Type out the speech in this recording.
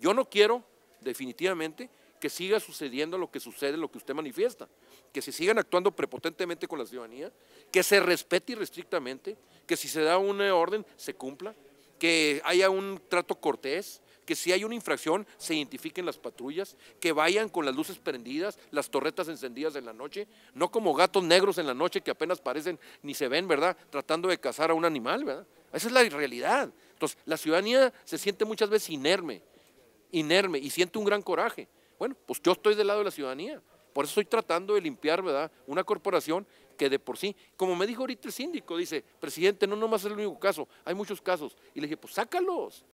Yo no quiero, definitivamente, que siga sucediendo lo que sucede, lo que usted manifiesta, que se sigan actuando prepotentemente con la ciudadanía, que se respete irrestrictamente, que si se da una orden se cumpla, que haya un trato cortés, que si hay una infracción se identifiquen las patrullas, que vayan con las luces prendidas, las torretas encendidas en la noche, no como gatos negros en la noche que apenas parecen ni se ven, ¿verdad?, tratando de cazar a un animal, ¿verdad? Esa es la realidad. Entonces, la ciudadanía se siente muchas veces inerme y siente un gran coraje. Bueno, pues yo estoy del lado de la ciudadanía, por eso estoy tratando de limpiar, ¿verdad?, una corporación que de por sí, como me dijo ahorita el síndico, dice, presidente, no nomás es el único caso, hay muchos casos. Y le dije, pues sácalos,